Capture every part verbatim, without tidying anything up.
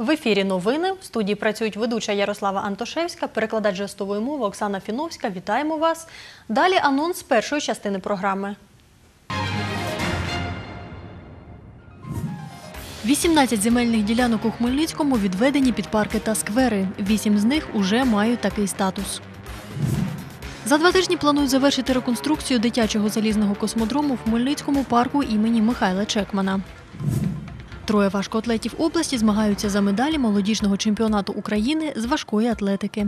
В ефірі новини. В студії працюють ведуча Ярослава Антошевська, перекладач жестової мови Оксана Фіновська. Вітаємо вас. Далі анонс першої частини програми. вісімнадцять земельних ділянок у Хмельницькому відведені під парки та сквери. Вісім з них уже мають такий статус. За два тижні планують завершити реконструкцію дитячого залізного космодрому в Хмельницькому парку імені Михайла Чекмана. Троє важкоатлетів області змагаються за медалі молодіжного чемпіонату України з важкої атлетики.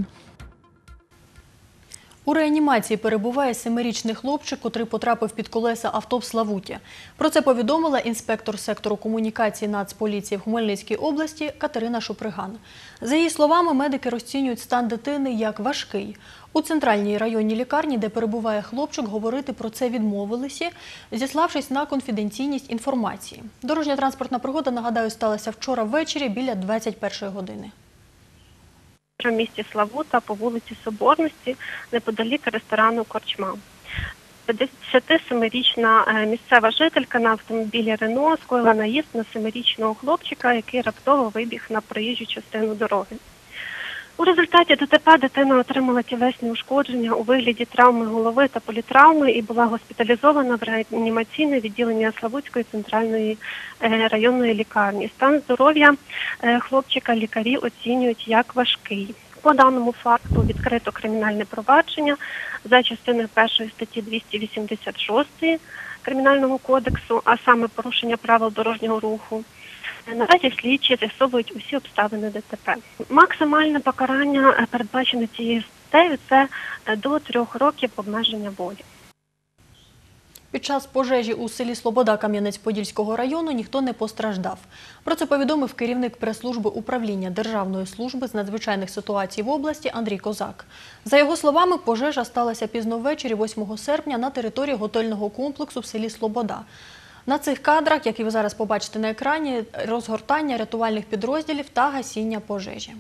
У реанімації перебуває семирічний хлопчик, котрий потрапив під колеса авто в Славуті. Про це повідомила інспектор сектору комунікації Нацполіції в Хмельницькій області Катерина Шуприган. За її словами, медики розцінюють стан дитини як важкий. У центральній районній лікарні, де перебуває хлопчик, говорити про це відмовилися, зіславшись на конфіденційність інформації. Дорожньо-транспортна пригода, нагадаю, сталася вчора ввечері біля двадцять першої години. В місті Славута по вулиці Соборності, неподалік ресторану «Корчма». п'ятдесятисемирічна місцева жителька на автомобілі «Рено» скоїла наїзд на семирічного хлопчика, який раптово вибіг на проїжджу частину дороги. У результаті ДТП дитина отримала тілесні ушкодження у вигляді травми голови та політравми і була госпіталізована в реанімаційне відділення Славутської центральної районної лікарні. Стан здоров'я хлопчика лікарі оцінюють як важкий. По даному факту відкрито кримінальне провадження за частиною першої статті двісті вісімдесят шість Кримінального кодексу, а саме порушення правил дорожнього руху. Наразі слідчі з'ясовують усі обставини ДТП. Максимальне покарання, передбачене цією статтею, це до трьох років обмеження волі. Під час пожежі у селі Слобода Кам'янець-Подільського району ніхто не постраждав. Про це повідомив керівник прес-служби управління Державної служби з надзвичайних ситуацій в області Андрій Козак. За його словами, пожежа сталася пізно ввечері восьмого серпня на території готельного комплексу в селі Слобода. На цих кадрах, які ви зараз побачите на екрані, розгортання рятувальних підрозділів та гасіння пожежі.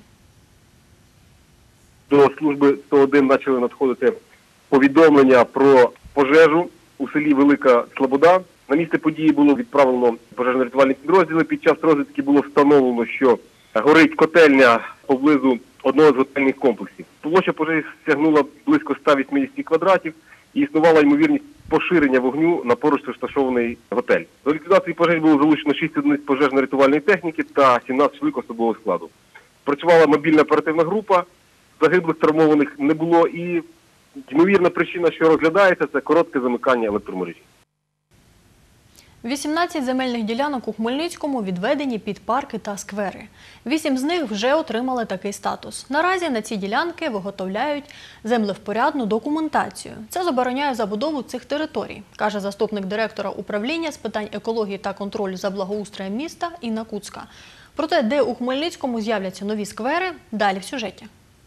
До служби сто один почали надходити повідомлення про пожежу у селі Велика Слобода. На місце події було відправлено пожежно-рятувальні підрозділи. Під час розвідки було встановлено, що горить котельня поблизу одного з готельних комплексів. Площа пожежі сягнула близько ста вісімдесят квадратів і існувала ймовірність поширення вогню на поруч розташований готель. До ліквідації пожежі було залучено шість одиниць пожежно-рятувальної техніки та сімнадцять чоловік особового складу. Працювала мобільна оперативна група, загиблих, травмованих не було і ймовірна причина, що розглядається, це коротке замикання електромережі. вісімнадцять земельних ділянок у Хмельницькому відведені під парки та сквери. Вісім з них вже отримали такий статус. Наразі на ці ділянки виготовляють землевпорядну документацію. Це забороняє забудову цих територій, каже заступник директора управління з питань екології та контролю за благоустроєм міста Інна Куцка. Проте, де у Хмельницькому з'являться нові сквери, далі в сюжеті.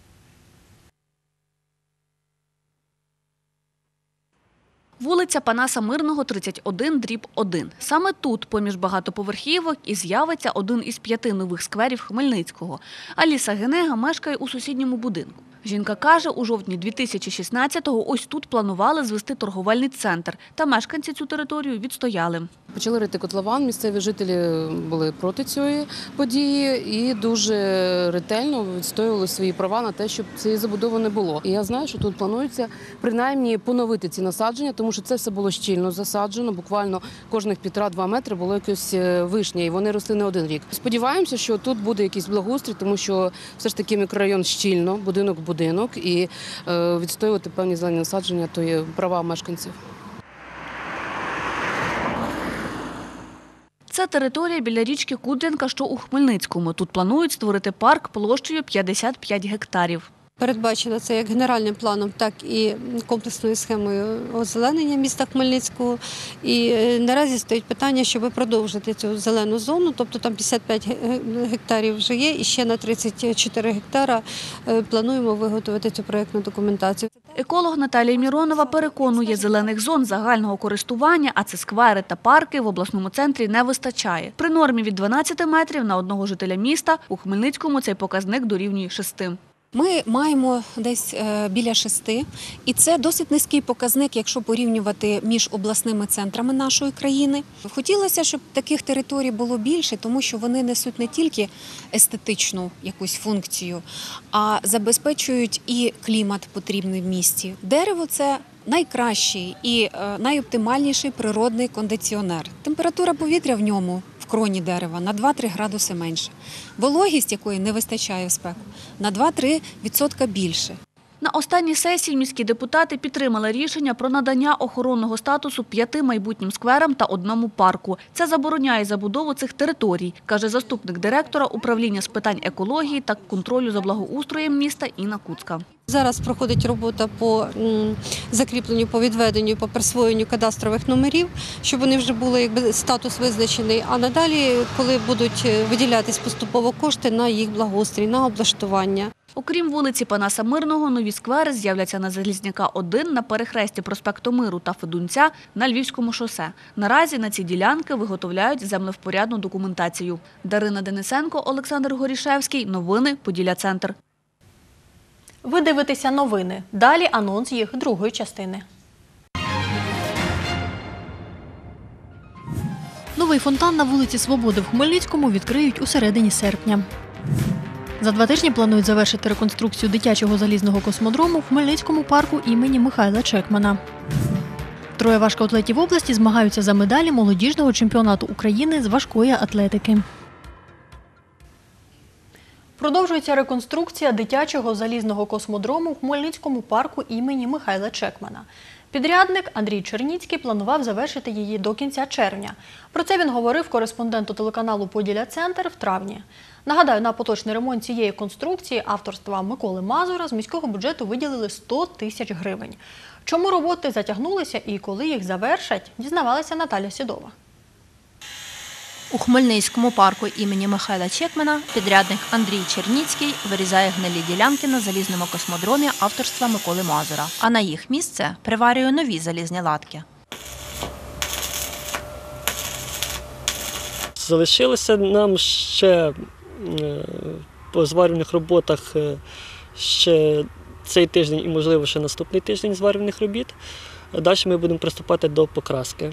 Вулиця Панаса Мирного, тридцять один дріб один. Саме тут, поміж багатоповерхівок, і з'явиться один із п'яти нових скверів Хмельницького. Аліса Генега мешкає у сусідньому будинку. Жінка каже, у жовтні дві тисячі шістнадцятого ось тут планували звести торговельний центр, та мешканці цю територію відстояли. Почали рити котлован, місцеві жителі були проти цієї події і дуже ретельно відстоювали свої права на те, щоб цієї забудови не було. І я знаю, що тут планується принаймні поновити ці насадження, тому що це все було щільно засаджено, буквально кожних півтора-два метри було якесь вишня, і вони росли не один рік. Сподіваємося, що тут буде якийсь благоустрій, тому що все ж таки мікрорайон щільно, будинок в будинок, і відстоювати певні зелені насадження, то є права мешканців. Це територія біля річки Кудрянка, що у Хмельницькому. Тут планують створити парк площею п'ятдесят п'ять гектарів. Передбачено це як генеральним планом, так і комплексною схемою озеленення міста Хмельницького. І наразі стоїть питання, щоб продовжити цю зелену зону, тобто там п'ятдесят п'ять гектарів вже є, і ще на тридцять чотири гектара плануємо виготовити цю проєктну документацію. Еколог Наталія Міронова переконує, зелених зон загального користування, а це сквери та парки, в обласному центрі не вистачає. При нормі від дванадцяти метрів на одного жителя міста у Хмельницькому цей показник дорівнює шести. Ми маємо десь е, біля шести, і це досить низький показник, якщо порівнювати між обласними центрами нашої країни. Хотілося, щоб таких територій було більше, тому що вони несуть не тільки естетичну якусь функцію, а забезпечують і клімат потрібний в місті. Дерево – це найкращий і е, найоптимальніший природний кондиціонер. Температура повітря в ньому в кроні дерева на два-три градуси менше. Вологість, якої не вистачає в спеку, на два-три відсотка більше. На останній сесії міські депутати підтримали рішення про надання охоронного статусу п'яти майбутнім скверам та одному парку. Це забороняє забудову цих територій, каже заступник директора управління з питань екології та контролю за благоустроєм міста Інна Куцка. Зараз проходить робота по закріпленню, по відведенню, по присвоєнню кадастрових номерів, щоб вони вже були якби статус визначений. А надалі, коли будуть виділятись поступово кошти на їх благоустрій, на облаштування. Окрім вулиці Панаса Мирного, нові сквери з'являться на Залізняка один, на перехресті проспекту Миру та Федунця на Львівському шосе. Наразі на ці ділянки виготовляють землевпорядну документацію. Дарина Денисенко, Олександр Горішевський. Новини Поділля Центр. Ви дивитеся новини. Далі анонс їх другої частини. Новий фонтан на вулиці Свободи в Хмельницькому відкриють у середині серпня. За два тижні планують завершити реконструкцію дитячого залізного космодрому в Хмельницькому парку імені Михайла Чекмана. Троє важкоатлетів області змагаються за медалі молодіжного чемпіонату України з важкої атлетики. Продовжується реконструкція дитячого залізного космодрому в Хмельницькому парку імені Михайла Чекмана. Підрядник Андрій Черніцький планував завершити її до кінця червня. Про це він говорив кореспонденту телеканалу «Поділля Центр» в травні. Нагадаю, на поточний ремонт цієї конструкції авторства Миколи Мазура з міського бюджету виділили сто тисяч гривень. Чому роботи затягнулися і коли їх завершать, дізнавалася Наталя Сідова. У Хмельницькому парку імені Михайла Чекмана підрядник Андрій Черніцький вирізає гнилі ділянки на залізному космодромі авторства Миколи Мазура, а на їх місце приварює нові залізні латки. Залишилося нам ще по зварювальних роботах ще цей тиждень і, можливо, ще наступний тиждень зварювальних робіт. Далі ми будемо приступати до покраски.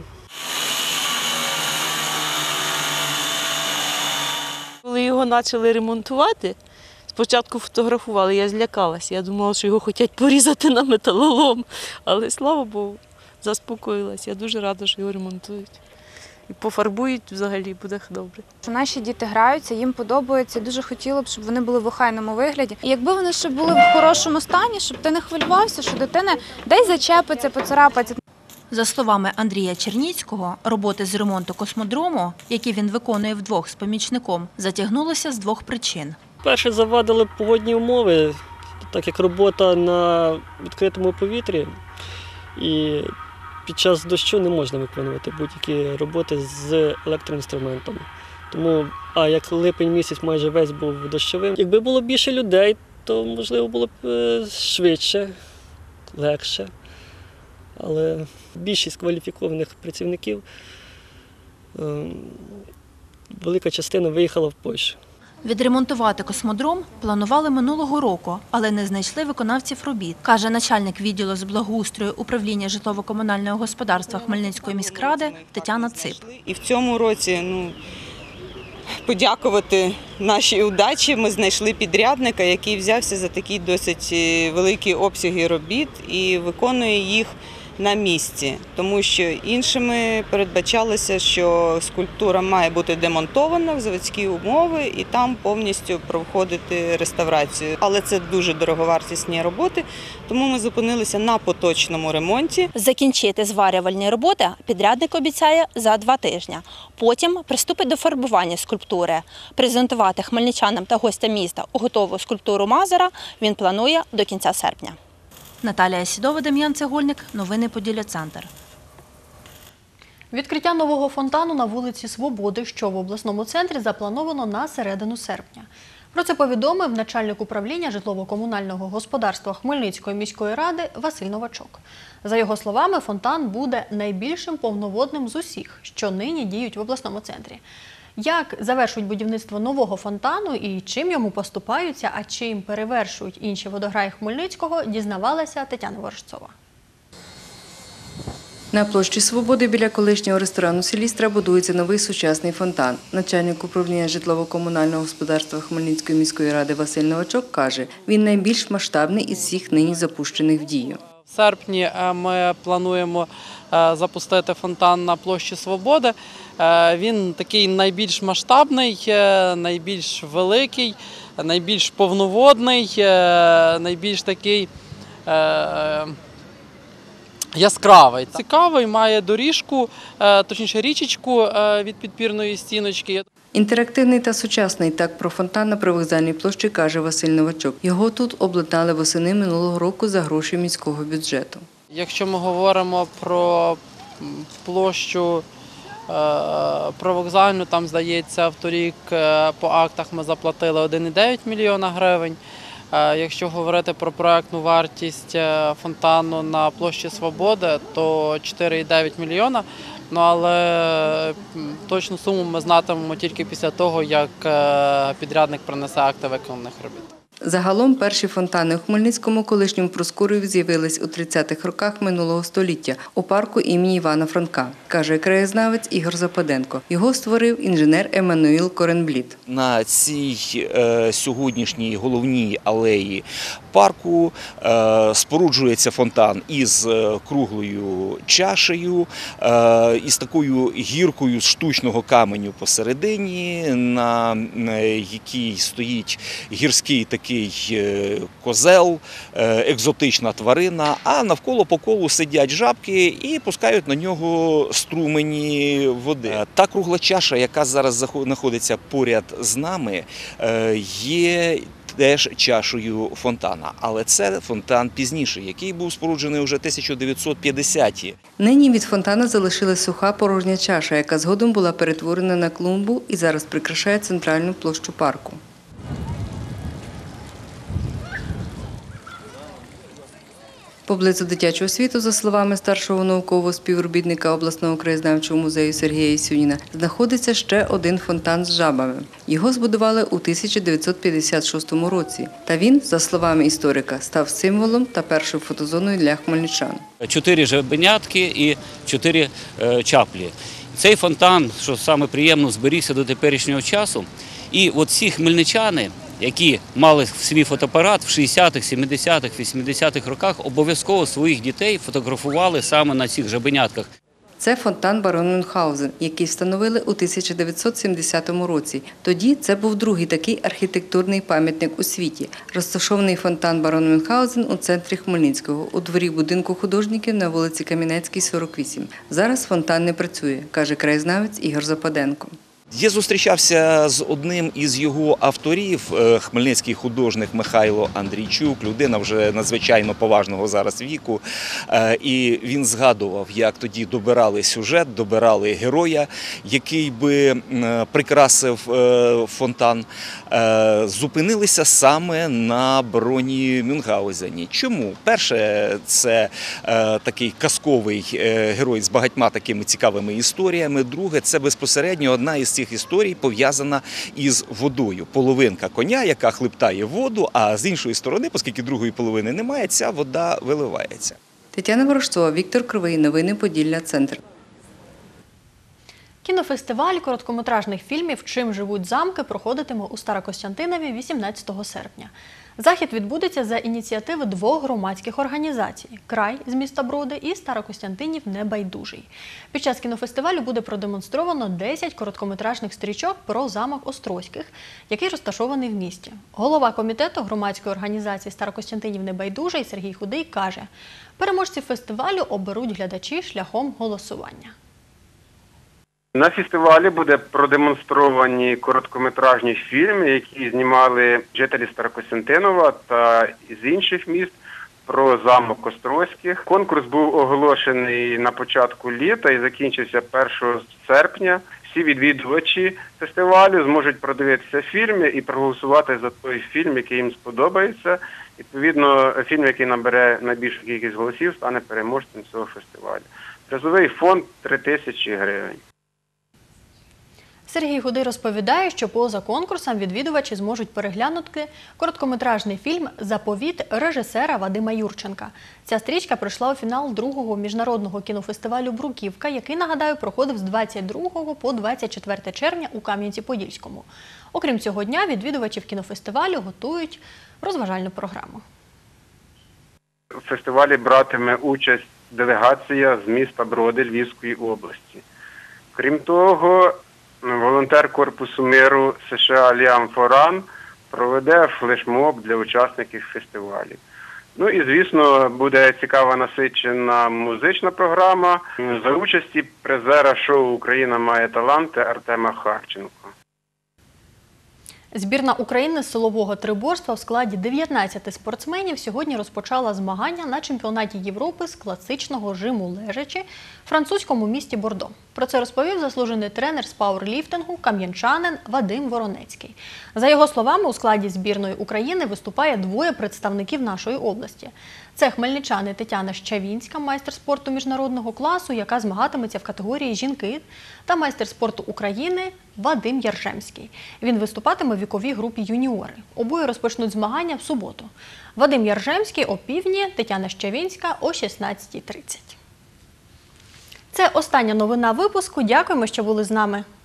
Коли його почали ремонтувати, спочатку фотографували, я злякалася. Я думала, що його хочуть порізати на металолом. Але, слава Богу, заспокоїлася. Я дуже рада, що його ремонтують. І пофарбують взагалі, буде добре. Наші діти граються, їм подобається. Дуже хотіла б, щоб вони були в охайному вигляді. І якби вони ще були в хорошому стані, щоб ти не хвилювався, що дитина десь зачепиться, поцарапається. За словами Андрія Черніцького, роботи з ремонту космодрому, які він виконує вдвох з помічником, затягнулися з двох причин. Перше, завадили погодні умови, так як робота на відкритому повітрі. І під час дощу не можна виконувати будь-які роботи з електроінструментом. Тому, а як липень місяць майже весь був дощовим, якби було більше людей, то, можливо, було б швидше, легше. Але більшість кваліфікованих працівників, велика частина виїхала в Польщу. Відремонтувати космодром планували минулого року, але не знайшли виконавців робіт, каже начальник відділу з благоустрою управління житлово-комунального господарства Хмельницької міськради Тетяна Цип. І в цьому році, ну, подякувати нашій удачі, ми знайшли підрядника, який взявся за такі досить великі обсяги робіт і виконує їх на місці, тому що іншими передбачалося, що скульптура має бути демонтована в заводські умови і там повністю проходити реставрацію. Але це дуже дороговартісні роботи, тому ми зупинилися на поточному ремонті. Закінчити зварювальні роботи підрядник обіцяє за два тижні. Потім приступить до фарбування скульптури. Презентувати хмельничанам та гостям міста готову скульптуру Мазура він планує до кінця серпня. Наталія Сідова, Дем'ян Цегольник. Новини Поділля Центр. Відкриття нового фонтану на вулиці Свободи, що в обласному центрі, заплановано на середину серпня. Про це повідомив начальник управління житлово-комунального господарства Хмельницької міської ради Василь Новачок. За його словами, фонтан буде найбільшим повноводним з усіх, що нині діють в обласному центрі. Як завершують будівництво нового фонтану і чим йому поступаються, а чим перевершують інші водограї Хмельницького, дізнавалася Тетяна Ворожцова. На площі Свободи біля колишнього ресторану «Селістра» будується новий сучасний фонтан. Начальник управління житлово-комунального господарства Хмельницької міської ради Василь Новачок каже, він найбільш масштабний із всіх нині запущених в дію. В серпні ми плануємо запустити фонтан на площі Свободи. Він такий найбільш масштабний, найбільш великий, найбільш повноводний, найбільш такий яскравий. Цікавий, має доріжку, точніше річечку від підпірної стіночки. Інтерактивний та сучасний так про фонтан на привокзальній площі каже Василь Новачок. Його тут обладнали восени минулого року за гроші міського бюджету. Якщо ми говоримо про площу привокзальну, там, здається, вторік по актах ми заплатили один цілих дев'ять мільйона гривень. Якщо говорити про проєктну вартість фонтану на площі Свободи, то чотири цілих дев'ять мільйона. Ну, але точну суму ми знатимемо тільки після того, як підрядник принесе акти виконаних робіт. Загалом перші фонтани у Хмельницькому колишньому Проскуреві з'явились у тридцятих роках минулого століття у парку імені Івана Франка, каже краєзнавець Ігор Западенко. Його створив інженер Еммануїл Коренбліт. На цій е, сьогоднішній головній алеї парку е, споруджується фонтан із круглою чашею, е, із такою гіркою з штучного каменю посередині, на якій стоїть гірський такий козел, екзотична тварина, а навколо по колу сидять жабки і пускають на нього струмені води. Та кругла чаша, яка зараз знаходиться поряд з нами, є теж чашею фонтана, але це фонтан пізніший, який був споруджений вже тисяча дев'ятсот п'ятдесяті. Нині від фонтана залишилась суха порожня чаша, яка згодом була перетворена на клумбу і зараз прикрашає центральну площу парку. Поблизу дитячого світу, за словами старшого наукового співробітника обласного краєзнавчого музею Сергія Ісюніна, знаходиться ще один фонтан з жабами. Його збудували у тисяча дев'ятсот п'ятдесят шостому році. Та він, за словами історика, став символом та першою фотозоною для хмельничан. Чотири жабенятки і чотири чаплі. Цей фонтан, що саме приємно, зберігся до теперішнього часу. І от ці хмельничани, які мали свій фотоапарат в шістдесятих, сімдесятих, вісімдесятих роках, обов'язково своїх дітей фотографували саме на цих жабенятках. Це фонтан барон Мюнхгаузен, який встановили у тисяча дев'ятсот сімдесятому році. Тоді це був другий такий архітектурний пам'ятник у світі. Розташований фонтан барон Мюнхгаузен у центрі Хмельницького, у дворі будинку художників на вулиці Кам'янецькій, сорок вісім. Зараз фонтан не працює, каже краєзнавець Ігор Западенко. Я зустрічався з одним із його авторів, хмельницький художник Михайло Андрійчук, людина вже надзвичайно поважного зараз віку. І він згадував, як тоді добирали сюжет, добирали героя, який би прикрасив фонтан. Зупинилися саме на бароні Мюнхгаузені. Чому? Перше, це такий казковий герой з багатьма такими цікавими історіями. Друге, це безпосередньо одна із цих історій пов'язана із водою. Половинка коня, яка хлептає воду, а з іншої сторони, оскільки другої половини немає, ця вода виливається. Тетяна Ворожцова, Віктор Кривий. Новини Поділля. Центр. Кінофестиваль короткометражних фільмів «Чим живуть замки» проходитиме у Старокостянтинові вісімнадцятого серпня. Захід відбудеться за ініціативи двох громадських організацій – «Край» з міста Броди і «Старокостянтинів небайдужий». Під час кінофестивалю буде продемонстровано десять короткометражних стрічок про замок Острозьких, який розташований в місті. Голова комітету громадської організації «Старокостянтинів небайдужий» Сергій Худий каже, переможці фестивалю оберуть глядачі шляхом голосування. На фестивалі буде продемонстровані короткометражні фільми, які знімали жителі Старокостянтинова та з інших міст про замок Острозьких. Конкурс був оголошений на початку літа і закінчився першого серпня. Всі відвідувачі фестивалю зможуть продивитися фільми і проголосувати за той фільм, який їм сподобається. Відповідно, фільм, який набере найбільшу кількість голосів, стане переможцем цього фестивалю. Призовий фонд – три тисячі гривень. Сергій Гудий розповідає, що поза конкурсом відвідувачі зможуть переглянути короткометражний фільм «Заповіт» режисера Вадима Юрченка. Ця стрічка пройшла у фінал другого міжнародного кінофестивалю «Бруківка», який, нагадаю, проходив з двадцять другого по двадцять четверте червня у Кам'янці-Подільському. Окрім цього дня, відвідувачів кінофестивалю готують розважальну програму. У фестивалі братиме участь делегація з міста Броди Львівської області. Крім того, волонтер Корпусу миру США Ліам Форан проведе флешмоб для учасників фестивалю. Ну і, звісно, буде цікава насичена музична програма за участі призера шоу «Україна має таланти» Артема Харченко. Збірна України з силового триборства в складі дев'ятнадцяти спортсменів сьогодні розпочала змагання на чемпіонаті Європи з класичного жиму лежачі в французькому місті Бордо. Про це розповів заслужений тренер з пауерліфтингу кам'янчанин Вадим Воронецький. За його словами, у складі збірної України виступає двоє представників нашої області. Це хмельничани Тетяна Щавінська, майстер спорту міжнародного класу, яка змагатиметься в категорії «Жінки», та майстер спорту України Вадим Яржемський. Він виступатиме в віковій групі «Юніори». Обоє розпочнуть змагання в суботу. Вадим Яржемський о півдні, Тетяна Щавінська о шістнадцятій тридцять. Це остання новина випуску. Дякуємо, що були з нами.